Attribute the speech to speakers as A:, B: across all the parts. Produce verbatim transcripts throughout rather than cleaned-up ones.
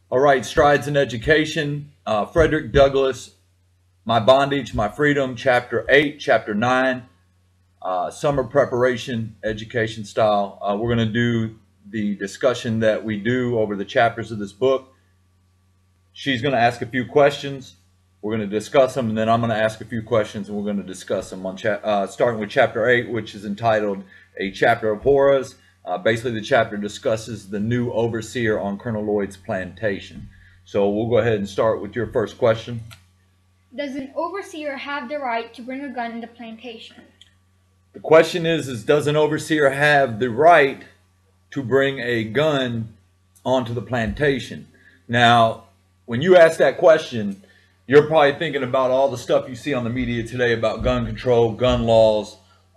A: All right, Strides in Education, uh, Frederick Douglass, My Bondage, My Freedom, Chapter eight, Chapter nine, uh, Summer Preparation, Education Style. Uh, we're going to do the discussion that we do over the chapters of this book. She's going to ask a few questions. We're going to discuss them, and then I'm going to ask a few questions, and we're going to discuss them on cha- uh, starting with Chapter eight, which is entitled A Chapter of Horrors. Uh, basically, the chapter discusses the new overseer on Colonel Lloyd's plantation. So we'll go ahead and start with your first question.
B: Does an overseer have the right to bring a gun in the plantation?
A: The question is, is does an overseer have the right to bring a gun onto the plantation? Now, when you ask that question, you're probably thinking about all the stuff you see on the media today about gun control, gun laws.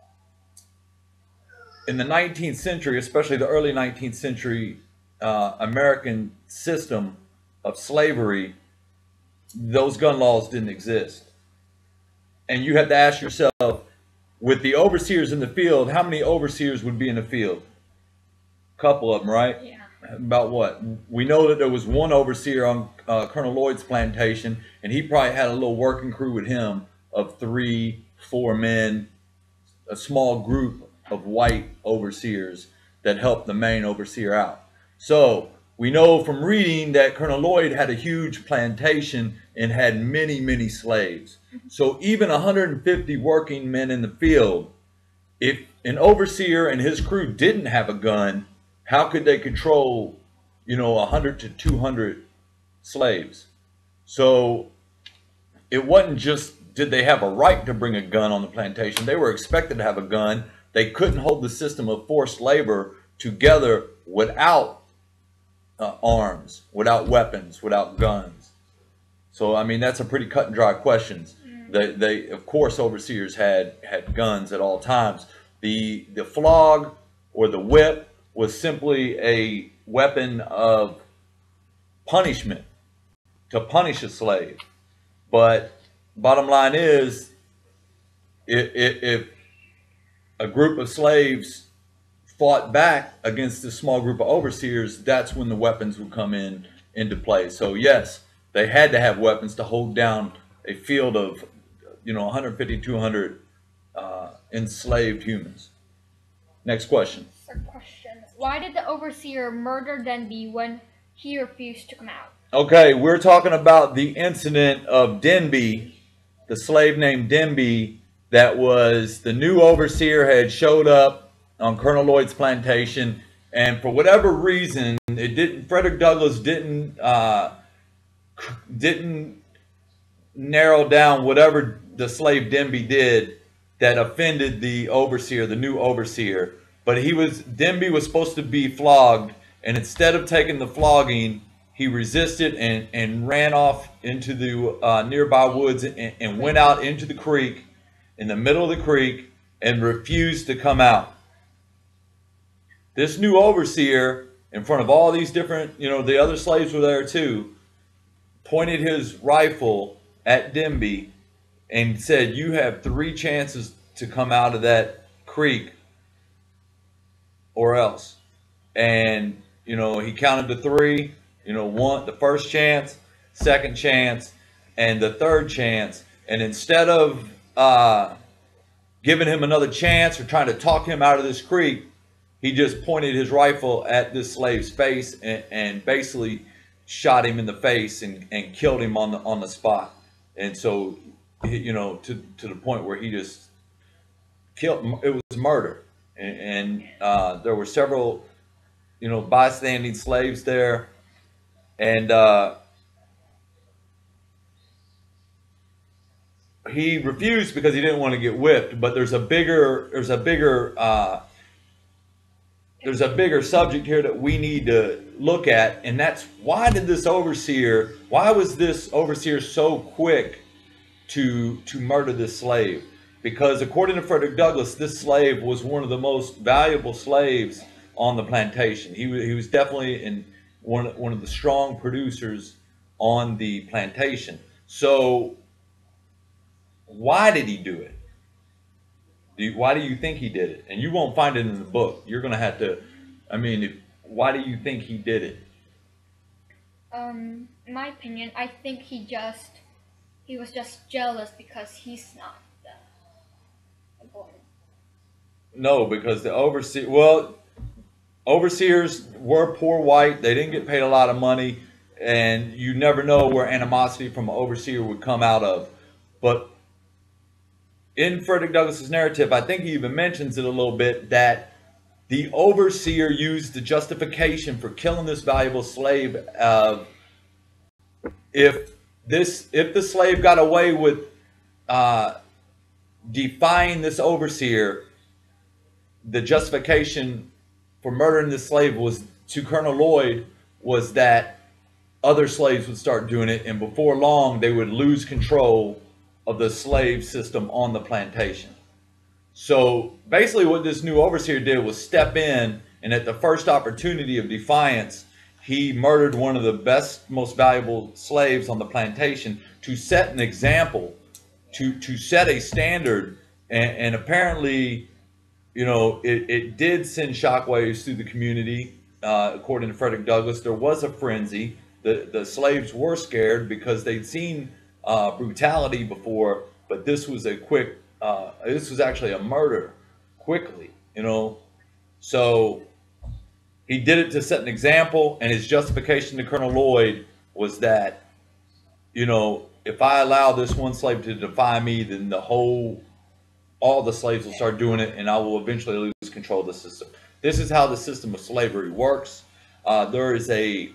A: In the nineteenth century, especially the early nineteenth century uh, American system of slavery, those gun laws didn't exist. And you have to ask yourself, with the overseers in the field, how many overseers would be in the field? A couple of them, right?
B: Yeah.
A: About what? We know that there was one overseer on uh, Colonel Lloyd's plantation, and he probably had a little working crew with him of three, four men, a small group of white overseers that helped the main overseer out. So we know from reading that Colonel Lloyd had a huge plantation and had many, many slaves. So even one hundred fifty working men in the field, if an overseer and his crew didn't have a gun, how could they control, you know, one hundred to two hundred slaves? So it wasn't just did they have a right to bring a gun on the plantation. They were expected to have a gun. They couldn't hold the system of forced labor together without uh, arms, without weapons, without guns. So, I mean, that's a pretty cut and dry question. They, they, of course, overseers had, had guns at all times. The, the flog or the whip was simply a weapon of punishment to punish a slave. But bottom line is, if, if, if a group of slaves fought back against this small group of overseers, that's when the weapons would come in into play. So yes, they had to have weapons to hold down a field of, you know, one hundred fifty, two hundred uh, enslaved humans. Next question.
B: Third question. Why did the overseer murder Denby when he refused to come out?
A: Okay, we're talking about the incident of Denby, the slave named Denby, that was the new overseer had showed up on Colonel Lloyd's plantation, and for whatever reason, it didn't. Frederick Douglass didn't uh, didn't narrow down whatever the slave Denby did that offended the overseer, the new overseer. But he was Denby was supposed to be flogged, and instead of taking the flogging, he resisted and and ran off into the uh, nearby woods and, and went out into the creek, in the middle of the creek, and refused to come out. This new overseer, in front of all these different, you know, the other slaves were there too, pointed his rifle at Denby and said, "You have three chances to come out of that creek or else." And, you know, he counted to three, you know, one, the first chance, second chance, and the third chance. And instead of uh, giving him another chance or trying to talk him out of this creek, he just pointed his rifle at this slave's face and, and basically shot him in the face and, and killed him on the on the spot. And so, you know, to to the point where he just killed. It was murder, and, and uh, there were several, you know, bystanding slaves there, and uh, he refused because he didn't want to get whipped. But there's a bigger there's a bigger uh, there's a bigger subject here that we need to look at, and that's why did this overseer, why was this overseer so quick to to murder this slave? Because according to Frederick Douglass, this slave was one of the most valuable slaves on the plantation. He was, he was definitely in one, one of the strong producers on the plantation. So why did he do it? Do you, why do you think he did it? And you won't find it in the book. You're going to have to, I mean, if, why do you think he did it?
B: Um, in my opinion, I think he just he was just jealous because he's not the boy.
A: No, because the overseer, well, overseers were poor white. They didn't get paid a lot of money, and you never know where animosity from an overseer would come out of. But in Frederick Douglass's narrative, I think he even mentions it a little bit, that the overseer used the justification for killing this valuable slave. Uh, if this, if the slave got away with uh, defying this overseer, the justification for murdering this slave was, to Colonel Lloyd, was that other slaves would start doing it, and before long they would lose control of the slave system on the plantation. So basically what this new overseer did was step in, and at the first opportunity of defiance, he murdered one of the best, most valuable slaves on the plantation to set an example, to, to set a standard. And, and apparently, you know, it, it did send shockwaves through the community. Uh, according to Frederick Douglass, there was a frenzy. The, the slaves were scared because they'd seen uh, brutality before, but this was a quick, uh, this was actually a murder quickly, you know. So he did it to set an example, and his justification to Colonel Lloyd was that, you know, if I allow this one slave to defy me, then the whole, all the slaves will start doing it, and I will eventually lose control of the system. This is how the system of slavery works. Uh, there is a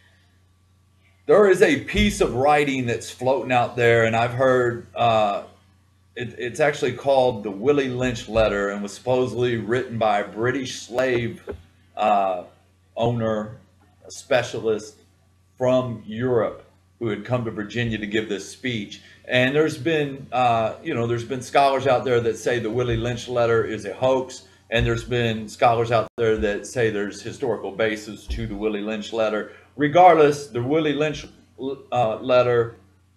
A: there is a piece of writing that's floating out there, and I've heard uh, it, it's actually called the Willie Lynch Letter, and was supposedly written by a British slave uh, owner, a specialist from Europe, who had come to Virginia to give this speech. And there's been, uh, you know, there's been scholars out there that say the Willie Lynch Letter is a hoax, and there's been scholars out there that say there's historical basis to the Willie Lynch Letter. Regardless, the Willie Lynch uh, Letter,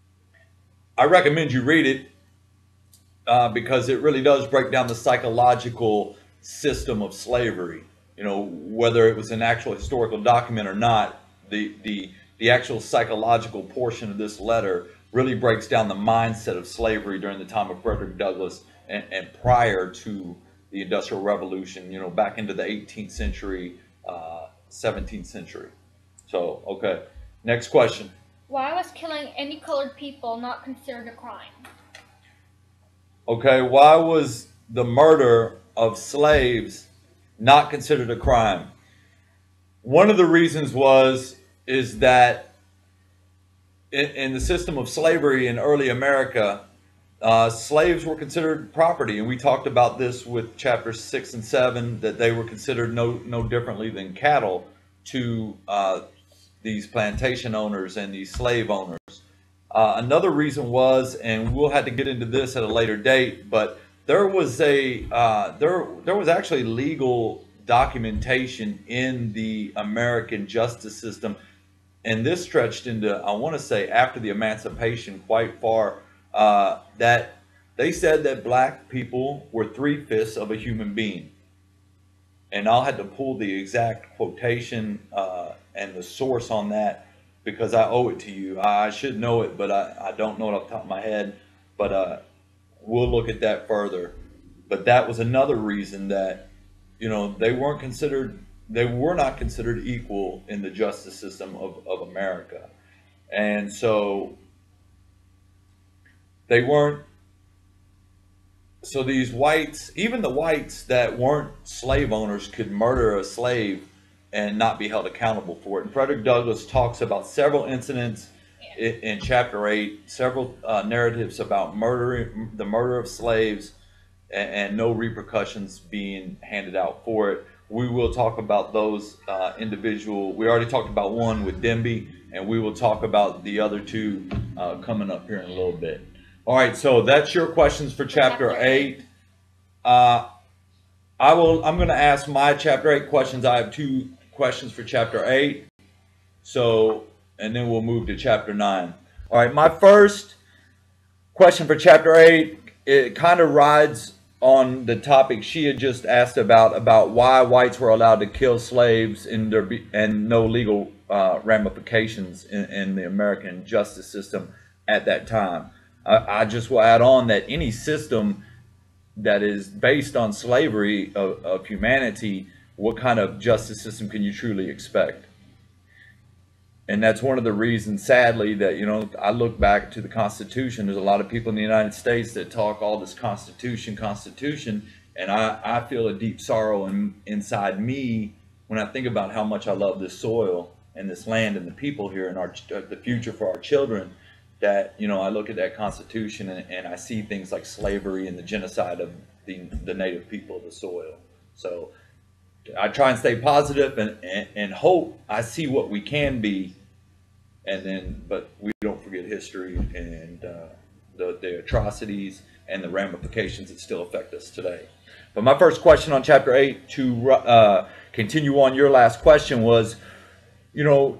A: I recommend you read it uh, because it really does break down the psychological system of slavery. You know, whether it was an actual historical document or not, the the the actual psychological portion of this letter really breaks down the mindset of slavery during the time of Frederick Douglass and, and prior to the Industrial Revolution, you know, back into the eighteenth century, uh, seventeenth century. So, okay. Next question.
B: Why was killing any colored people not considered a crime?
A: Okay, why was the murder of slaves not considered a crime? One of the reasons was, is that in, in the system of slavery in early America, uh, slaves were considered property. And we talked about this with chapters six and seven, that they were considered no, no differently than cattle to uh, these plantation owners and these slave owners. Uh, another reason was, and we'll have to get into this at a later date, but there was a uh, there there was actually legal documentation in the American justice system, and this stretched into, I want to say, after the emancipation quite far, uh, that they said that black people were three-fifths of a human being. And I'll have to pull the exact quotation uh, and the source on that, because I owe it to you. I should know it, but I, I don't know it off the top of my head. But uh, we'll look at that further. But that was another reason that, you know, they weren't considered, they were not considered equal in the justice system of, of America. And so they weren't, so these whites, even the whites that weren't slave owners, could murder a slave and not be held accountable for it. And Frederick Douglass talks about several incidents in, in chapter eight, several uh, narratives about murdering, the murder of slaves, and, and no repercussions being handed out for it. We will talk about those uh, individual, we already talked about one with Denby, and we will talk about the other two uh, coming up here in a little bit. All right, so that's your questions for chapter, chapter eight. eight. Uh, I will. I'm going to ask my chapter eight questions. I have two questions for chapter eight. So, and then we'll move to chapter nine. All right, my first question for chapter eight, it kind of rides on the topic she had just asked about, about why whites were allowed to kill slaves and there be, and no legal uh, ramifications in, in the American justice system at that time. I, I just will add on that any system that is based on slavery of, of humanity, what kind of justice system can you truly expect? And that's one of the reasons, sadly, that, you know, I look back to the Constitution. There's a lot of people in the United States that talk all this Constitution, Constitution, and I, I feel a deep sorrow in, inside me when I think about how much I love this soil and this land and the people here and our the future for our children. That, you know, I look at that Constitution and, and I see things like slavery and the genocide of the, the native people of the soil. So I try and stay positive and, and, and hope I see what we can be, and then, but we don't forget history and uh, the, the atrocities and the ramifications that still affect us today. But my first question on chapter eight, to uh, continue on your last question, was, you know,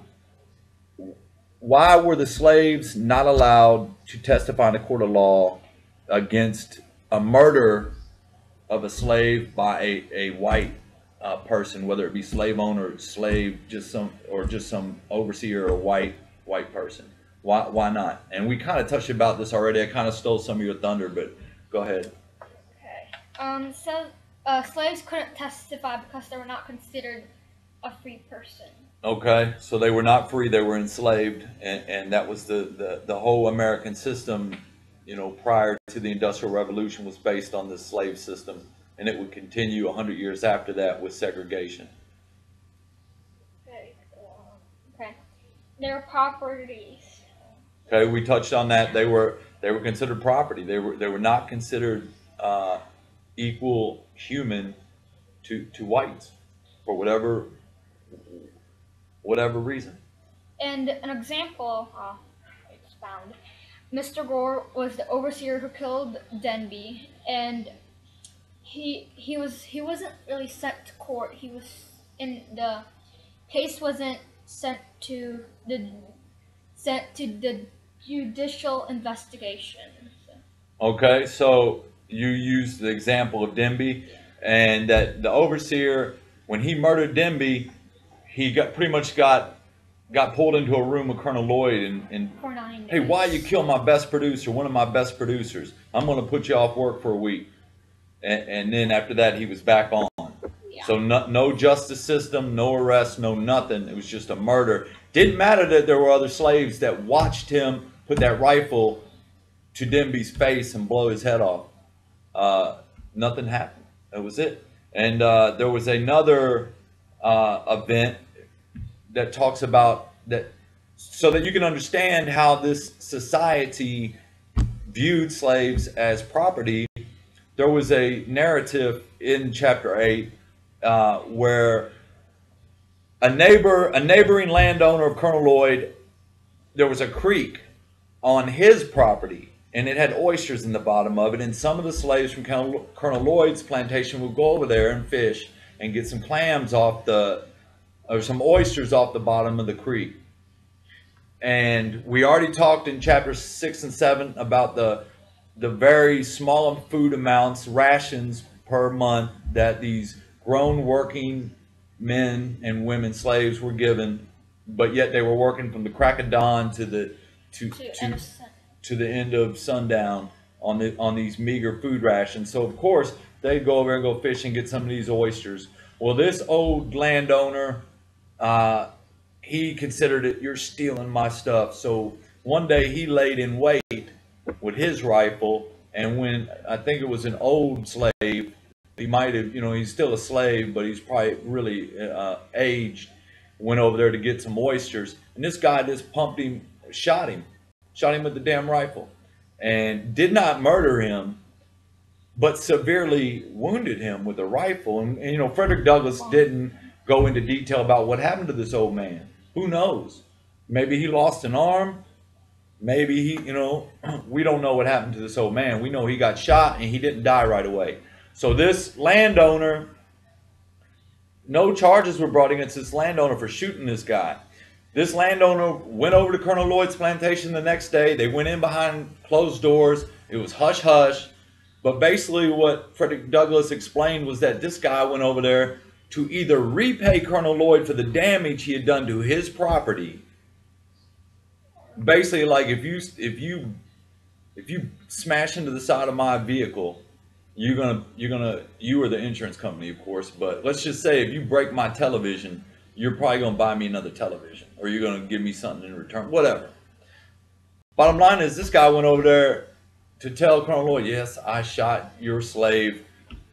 A: why were the slaves not allowed to testify in a court of law against a murder of a slave by a, a white Uh, person, whether it be slave owner, slave, just some, or just some overseer or white white person? Why why not? And we kind of touched about this already. I kind of stole some of your thunder, but go ahead.
B: Okay. Um. So uh, slaves couldn't testify because they were not considered a free person.
A: Okay, so they were not free; they were enslaved, and, and that was the, the the whole American system. You know, prior to the Industrial Revolution, was based on this slave system. And it would continue a hundred years after that with segregation.
B: Okay. Okay. Their properties.
A: Okay, we touched on that. They were they were considered property. They were they were not considered uh, equal human to to whites for whatever whatever reason.
B: And an example uh, I just found. Mister Gore was the overseer who killed Denby, and He he was he wasn't really sent to court. He was in the case wasn't sent to the sent to the judicial investigation. So.
A: Okay, so you used the example of Denby, and that the overseer, when he murdered Denby, he got pretty much got got pulled into a room with Colonel Lloyd and, and
B: For nine days.
A: Hey, why you kill my best producer, one of my best producers? I'm going to put you off work for a week. And, and then after that, he was back on. Yeah. So no, no justice system, no arrest, no nothing. It was just a murder. Didn't matter that there were other slaves that watched him put that rifle to Denby's face and blow his head off. Uh, nothing happened. That was it. And uh, there was another uh, event that talks about that, so that you can understand how this society viewed slaves as property. There was a narrative in chapter eight uh, where a neighbor, a neighboring landowner of Colonel Lloyd, there was a creek on his property, and it had oysters in the bottom of it. And some of the slaves from Colonel, Colonel Lloyd's plantation would go over there and fish and get some clams off the, or some oysters off the bottom of the creek. And we already talked in chapter six and seven about the the very small food amounts, rations per month that these grown working men and women slaves were given, but yet they were working from the crack of dawn to the to
B: to,
A: to, to the end of sundown on the on these meager food rations. So of course they'd go over and go fish and get some of these oysters. Well, this old landowner, uh, he considered it, you're stealing my stuff. So one day he laid in wait with his rifle, and when I think it was an old slave, he might have, you know, he's still a slave, but he's probably really uh, aged, went over there to get some oysters, and this guy just pumped him, shot him, shot him with the damn rifle, and did not murder him, but severely wounded him with a rifle. And, and you know, Frederick Douglass didn't go into detail about what happened to this old man. Who knows? Maybe he lost an arm. Maybe he, you know, we don't know what happened to this old man. We know he got shot and he didn't die right away. So this landowner, no charges were brought against this landowner for shooting this guy. This landowner went over to Colonel Lloyd's plantation the next day. They went in behind closed doors. It was hush hush. But basically what Frederick Douglass explained was that this guy went over there to either repay Colonel Lloyd for the damage he had done to his property. Basically, like if you if you if you smash into the side of my vehicle, you're gonna you're gonna you or the insurance company, of course, but let's just say if you break my television, you're probably gonna buy me another television, or you're gonna give me something in return, whatever. Bottom line is, this guy went over there to tell Colonel Lloyd, yes, I shot your slave.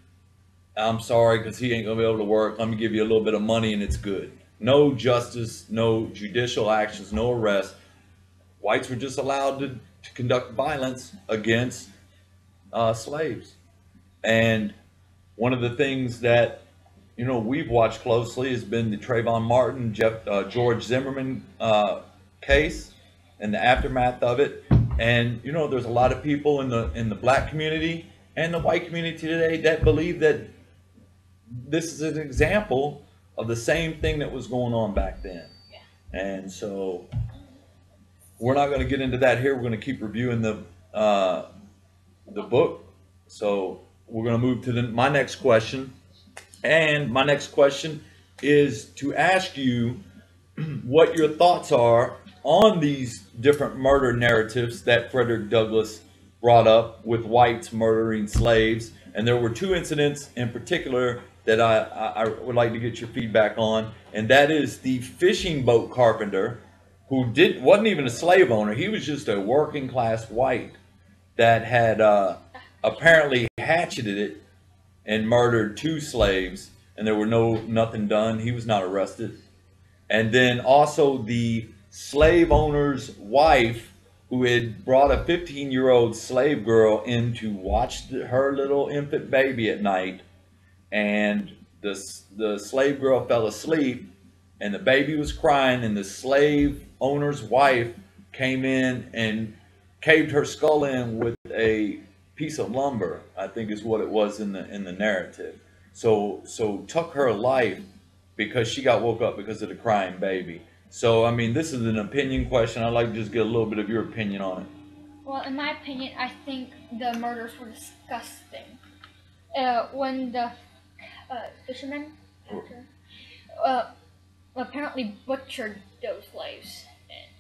A: I'm sorry, because he ain't gonna be able to work. Let me give you a little bit of money and it's good. No justice, no judicial actions, no arrest. Whites were just allowed to, to conduct violence against uh, slaves. And one of the things that, you know, we've watched closely has been the Trayvon Martin, Jeff, uh, George Zimmerman uh, case and the aftermath of it. And, you know, there's a lot of people in the in the black community and the white community today that believe that this is an example of the same thing that was going on back then. And so we're not going to get into that here. We're going to keep reviewing the uh, the book. So we're going to move to the, my next question. And my next question is to ask you what your thoughts are on these different murder narratives that Frederick Douglass brought up with whites murdering slaves. And there were two incidents in particular that I, I, I would like to get your feedback on. And that is the fishing boat carpenter who did, wasn't even a slave owner. He was just a working class white that had uh, apparently hatcheted it and murdered two slaves, and there were no nothing done. He was not arrested. And then also the slave owner's wife, who had brought a fifteen year old slave girl in to watch the, her little infant baby at night, and the, the slave girl fell asleep and the baby was crying, and the slave owner's wife came in and caved her skull in with a piece of lumber, I think is what it was in the in the narrative. So so took her life because she got woke up because of the crying baby. So I mean, this is an opinion question. I'd like to just get a little bit of your opinion on it.
B: Well, in my opinion, I think the murders were disgusting. Uh, when the uh, fisherman uh, apparently butchered those slaves, and,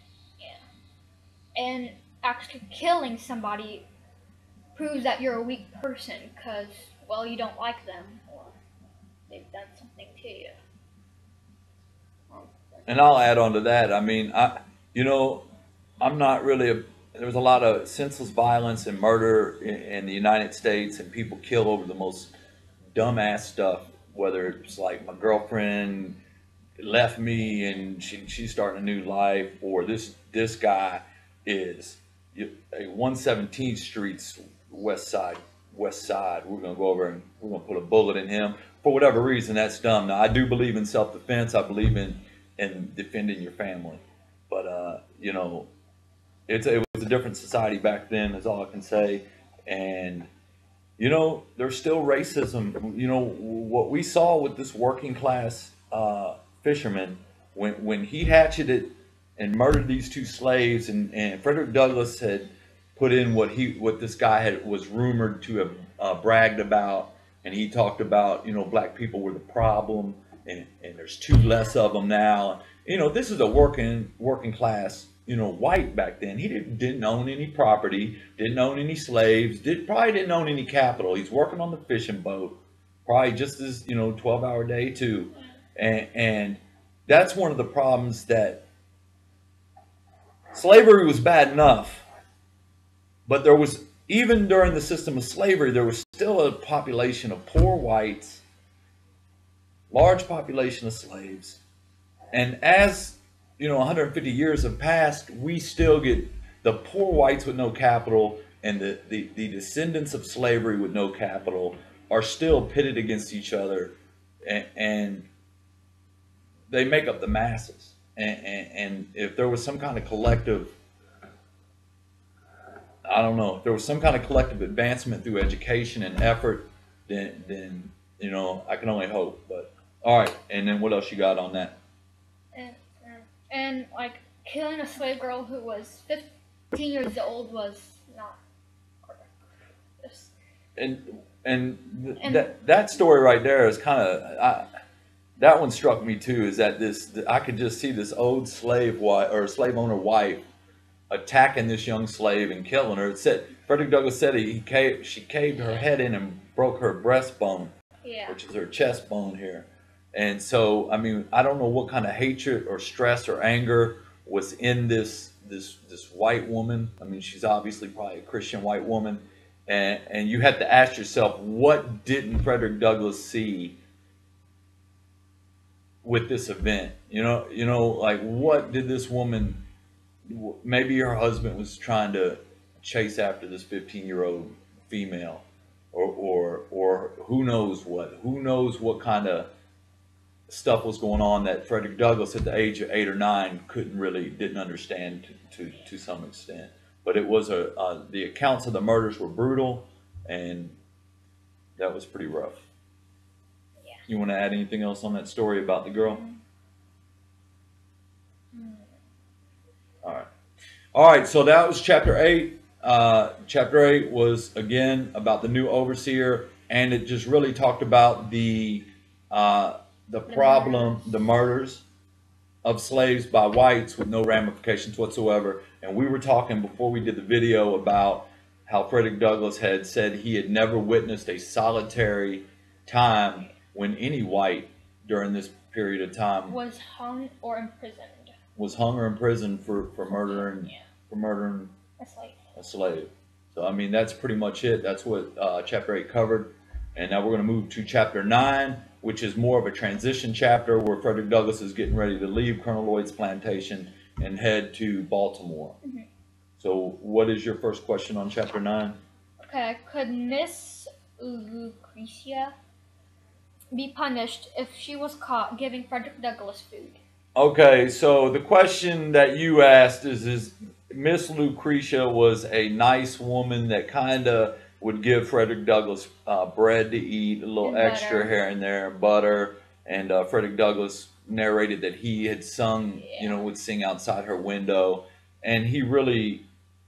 B: yeah, and actually killing somebody proves that you're a weak person because, well, you don't like them or they've done something to you.
A: And I'll add on to that. I mean, I, you know, I'm not really a, there's a lot of senseless violence and murder in, in the United States, and people kill over the most dumbass stuff, whether it's like my girlfriend left me and she, she's starting a new life, or this, this guy is a one seventeenth Street's west side, west side. We're going to go over and we're going to put a bullet in him. For whatever reason, that's dumb. Now, I do believe in self-defense. I believe in, in defending your family. But, uh, you know, it's, it was a different society back then, is all I can say. And, you know, there's still racism. You know, what we saw with this working class uh, fisherman, when, when he hatcheted and murdered these two slaves, and, and Frederick Douglass had put in what he what this guy had was rumored to have uh, bragged about, and he talked about, you know, black people were the problem, and, and there's two less of them now. You know, this is a working working class, you know, white back then. He didn't, didn't own any property, didn't own any slaves, did probably didn't own any capital. He's working on the fishing boat, probably just as, you know, twelve hour day too, and and that's one of the problems, that slavery was bad enough, but there was, even during the system of slavery, there was still a population of poor whites, large population of slaves. And as, you know, one hundred fifty years have passed, we still get the poor whites with no capital and the, the, the descendants of slavery with no capital are still pitted against each other, and, and they make up the masses. And, and, and if there was some kind of collective, I don't know, if there was some kind of collective advancement through education and effort, then, then you know, I can only hope. But all right, and then what else you got on that?
B: And, and like killing a slave girl who was fifteen years old was not correct.
A: and and, th
B: And
A: that that story right there is kind of that one struck me too. Is that this? I could just see this old slave wife or slave owner wife attacking this young slave and killing her. It said Frederick Douglass said he, he caved, she caved her head in and broke her breastbone,
B: yeah,
A: which is her chest bone here. And so, I mean, I don't know what kind of hatred or stress or anger was in this this this white woman. I mean, she's obviously probably a Christian white woman, and and you have to ask yourself, what didn't Frederick Douglass see with this event? You know, you know, like what did this woman? Maybe her husband was trying to chase after this fifteen year old female, or or or who knows what? Who knows what kind of stuff was going on that Frederick Douglass at the age of eight or nine couldn't really didn't understand to to, to some extent. But it was a uh, the accounts of the murders were brutal, and that was pretty rough.
B: yeah.
A: You want to add anything else on that story about the girl?
B: Mm.
A: All right. All right. So that was chapter eight. Uh, chapter eight was again about the new overseer, and it just really talked about the uh, the
B: The
A: problem,
B: murders.
A: the murders of slaves by whites with no ramifications whatsoever. And we were talking before we did the video about how Frederick Douglass had said he had never witnessed a solitary time when any white during this period of time
B: Was hung or imprisoned.
A: was hung or imprisoned for, for murdering
B: Yeah,
A: for murdering
B: a slave.
A: a slave. So I mean that's pretty much it. That's what uh, chapter eight covered. And now we're going to move to chapter nine, which is more of a transition chapter where Frederick Douglass is getting ready to leave Colonel Lloyd's plantation and head to Baltimore.
B: Mm-hmm.
A: So what is your first question on chapter nine?
B: Okay, could Miss Lucretia be punished if she was caught giving Frederick Douglass food?
A: Okay, so the question that you asked is, is Miss Lucretia was a nice woman that kind of would give Frederick Douglass uh, bread to eat, a little
B: And
A: extra
B: butter.
A: here and there, butter. And uh, Frederick Douglass narrated that he had sung,
B: Yeah.
A: you know, would sing outside her window. And he really,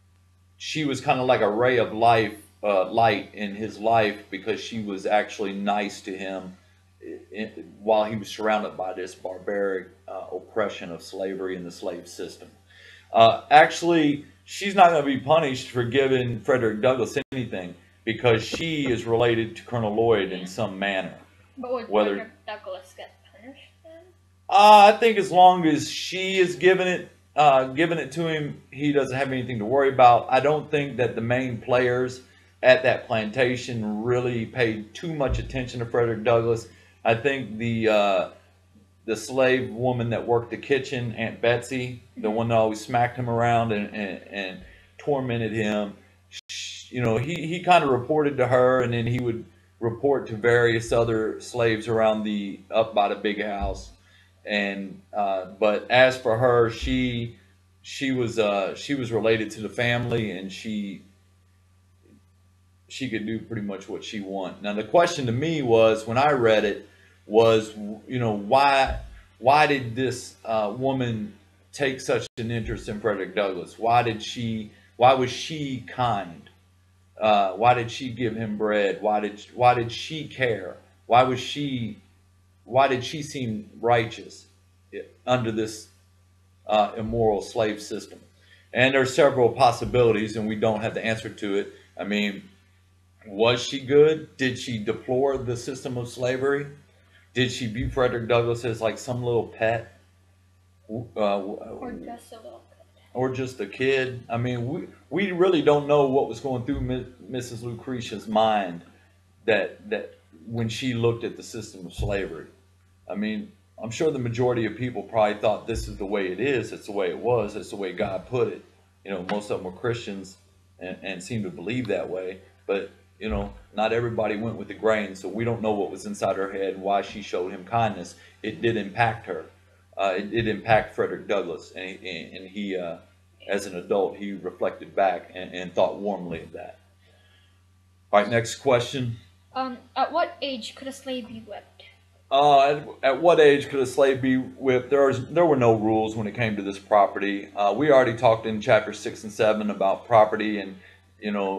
A: she was kind of like a ray of life, uh, light in his life because she was actually nice to him in, while he was surrounded by this barbaric uh, oppression of slavery and the slave system. Uh, actually, she's not going to be punished for giving Frederick Douglass anything because she is related to Colonel Lloyd in some manner.
B: But would
A: Whether-
B: Frederick Douglass get punished then?
A: Uh, I think as long as she is giving it, uh, giving it to him, he doesn't have anything to worry about. I don't think that the main players at that plantation really paid too much attention to Frederick Douglass. I think the uh, the slave woman that worked the kitchen, Aunt Betsy, the one that always smacked him around and, and, and tormented him, she, you know, he, he kind of reported to her, and then he would report to various other slaves around the up by the big house. And uh, but as for her, she she was uh, she was related to the family, and she she could do pretty much what she wanted. Now the question to me was, when I read it, was, you know, why why did this uh, woman take such an interest in Frederick Douglass? Why did she why was she kind? Uh, why did she give him bread? Why did why did she care? Why was she why did she seem righteous under this uh, immoral slave system? And there are several possibilities, and we don't have the answer to it. I mean, was she good? Did she deplore the system of slavery? Did she view Frederick Douglass as like some little pet? Uh,
B: Or just a little bit.
A: or just a kid? I mean, we, we really don't know what was going through Missus Lucretia's mind that that when she looked at the system of slavery. I mean, I'm sure the majority of people probably thought this is the way it is, it's the way it was, it's the way God put it. You know, most of them were Christians and, and seem to believe that way. But, you know, not everybody went with the grain, so we don't know what was inside her head and why she showed him kindness. It did impact her. Uh, it did impact Frederick Douglass, and, and, and he, uh, as an adult, he reflected back and, and thought warmly of that. All right, next question.
B: Um, at what age could a slave be whipped?
A: Uh, at, at what age could a slave be whipped? There was, there were no rules when it came to this property. Uh, we already talked in chapter six and seven about property, and you know,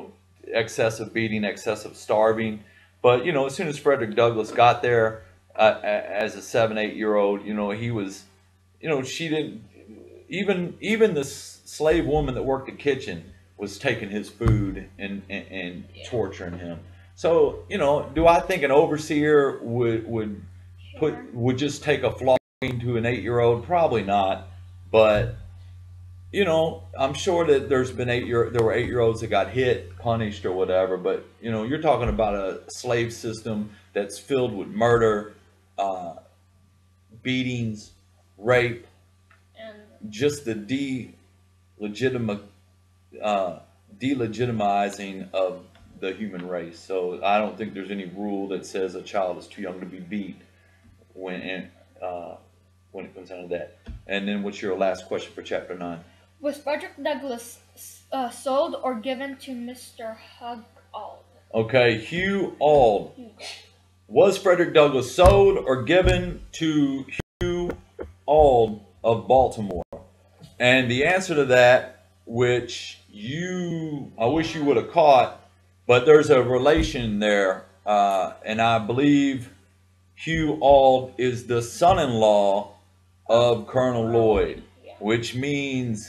A: excessive beating, excessive starving. But you know, as soon as Frederick Douglass got there uh, as a seven, eight year old, you know, he was, you know, she didn't even even the slave woman that worked the kitchen was taking his food and and, and
B: Yeah.
A: torturing him. So you know, do I think an overseer would would put
B: Sure.
A: would just take a flogging to an eight year old? Probably not. But you know, I'm sure that there's been eight year there were eight year olds that got hit, punished, or whatever. But you know, you're talking about a slave system that's filled with murder, uh, beatings, rape,
B: And
A: just the de-legitimate, uh, delegitimizing of the human race. So I don't think there's any rule that says a child is too young to be beat when uh, when it comes down to that. And then, what's your last question for chapter nine?
B: was Frederick Douglass uh, sold or given to Mister Hugald?
A: Okay, Hugh Auld. Was Frederick Douglass sold or given to Hugh Auld of Baltimore? And the answer to that, which you, I wish you would have caught, but there's a relation there. Uh, and I believe Hugh Auld is the son-in-law of Colonel Lloyd, which means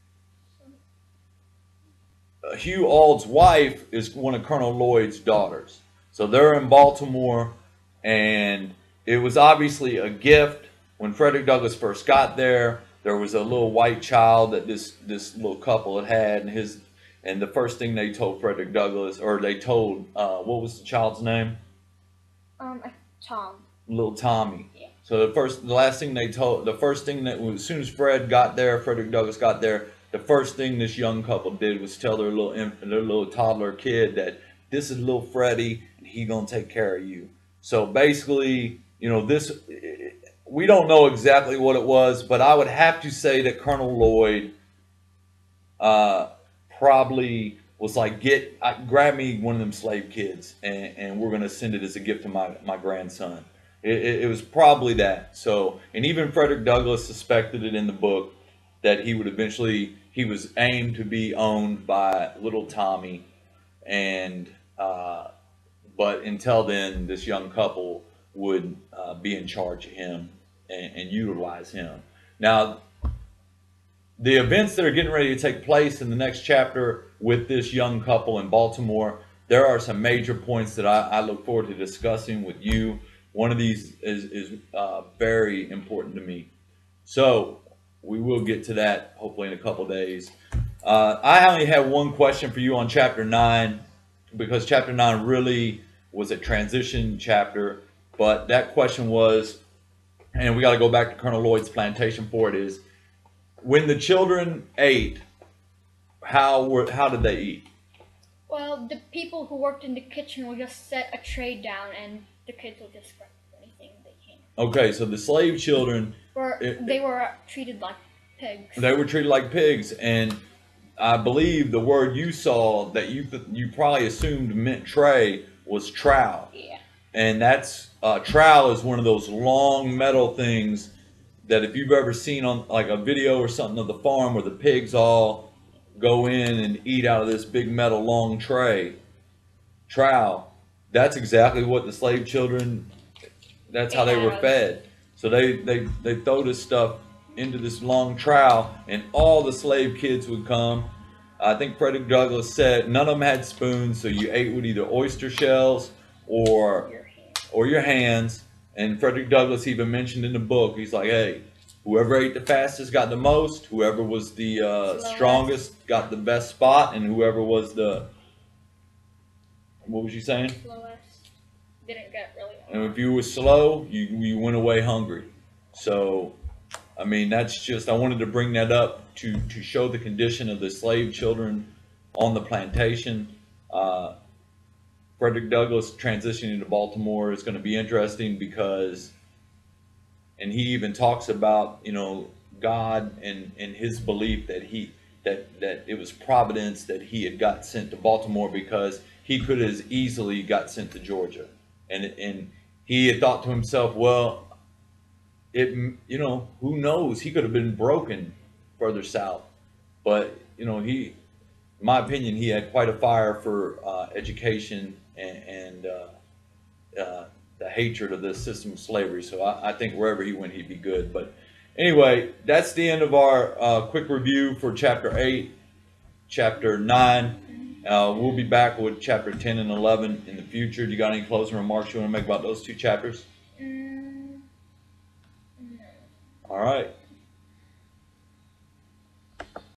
A: uh, Hugh Auld's wife is one of Colonel Lloyd's daughters. So they're in Baltimore, and it was obviously a gift. When Frederick Douglass first got there, there was a little white child that this this little couple had had, and his and the first thing they told Frederick Douglass, or they told uh, what was the child's name?
B: Um, Tom.
A: Little Tommy.
B: Yeah.
A: So the first, the last thing they told, the first thing that as soon as Fred got there, Frederick Douglass got there, the first thing this young couple did was tell their little infant, their little toddler kid that this is little Freddie and he gonna take care of you. So basically, you know, this, we don't know exactly what it was, but I would have to say that Colonel Lloyd uh, probably was like, get, uh, grab me one of them slave kids, and, and we're gonna send it as a gift to my my grandson. It, it, it was probably that. So, and even Frederick Douglass suspected it in the book that he would eventually, he was aimed to be owned by little Tommy, and uh, but until then, this young couple would uh, be in charge of him and, and utilize him. Now, the events that are getting ready to take place in the next chapter with this young couple in Baltimore, there are some major points that I, I look forward to discussing with you. One of these is, is uh, very important to me. So we will get to that hopefully in a couple days. Uh, I only have one question for you on chapter nine, because chapter nine really was a transition chapter. But that question was, and we got to go back to Colonel Lloyd's plantation for it, is when the children ate, how were how did they eat?
B: Well, the people who worked in the kitchen would just set a tray down, and the kids would just grab anything they can.
A: Okay, so the slave children,
B: Or
A: it,
B: they were treated like pigs.
A: They were treated like pigs, and I believe the word you saw that you you probably assumed meant tray was trowel.
B: Yeah.
A: And that's uh, trowel is one of those long metal things that if you've ever seen on like a video or something of the farm where the pigs all go in and eat out of this big metal long tray, trowel, that's exactly what the slave children, that's how they were fed. So they, they, they throw this stuff into this long trowel, and all the slave kids would come. I think Frederick Douglass said none of them had spoons, so you ate with either oyster shells or
B: Your hand.
A: or your hands. And Frederick Douglass even mentioned in the book, he's like, hey, whoever ate the fastest got the most, whoever was the uh, strongest got the best spot, and whoever was the, what was you saying?
B: Slowest didn't get really hungry.
A: And if you were slow, you, you went away hungry. So, I mean, that's just, I wanted to bring that up to, to show the condition of the slave children on the plantation. Uh, Frederick Douglass transitioning to Baltimore is going to be interesting because, and he even talks about, you know, God and, and his belief that he, that, that it was providence that he had got sent to Baltimore, because he could have as easily got sent to Georgia. And, and he had thought to himself, well, it, you know, who knows? He could have been broken further south, but you know, he, in my opinion, he had quite a fire for uh, education and, and uh, uh, the hatred of the system of slavery. So I, I think wherever he went, he'd be good. But anyway, that's the end of our uh, quick review for chapter eight, chapter nine. Uh, we'll be back with chapter ten and eleven in the future. Do you got any closing remarks you want to make about those two chapters?
B: Mm, no.
A: All right.